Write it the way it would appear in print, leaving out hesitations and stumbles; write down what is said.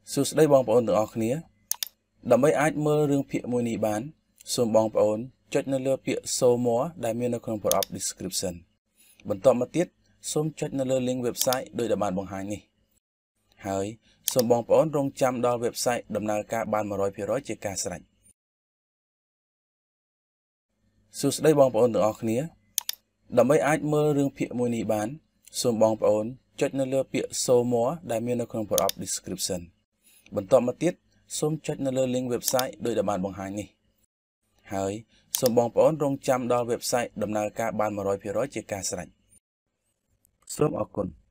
សួស្តីបងប្អូនទាំងអស់គ្នាដើម្បីអាចមើលរឿងភាគមួយនេះបានសូមបងប្អូនចុចនៅលើពាក្យ show more ដែលមាននៅក្នុងប្រអប់ description បន្ទាប់មកទៀតសូមចុចនៅលើ link website ដោយដែលបានបង្ហាញនេះហើយសូមបងប្អូនរងចាំដល់ website ដំណើរការបាន 100% ជាការស្រេចសួស្តីបងប្អូនទាំងអស់គ្នាដើម្បីអាចមើលរឿងភាគមួយនេះបានសូមបងប្អូនចុចនៅលើពាក្យ show more ដែលមាននៅក្នុងប្រអប់ description បន្ទាប់មកទៀតសូមចុចនៅលើ link website ដោយដែលបានបង្ហាញនេះហើយសូមបងប្អូនរងចាំដល់ website ដំណើរការបាន 100% ជាការស្រេចសូមអរគុណ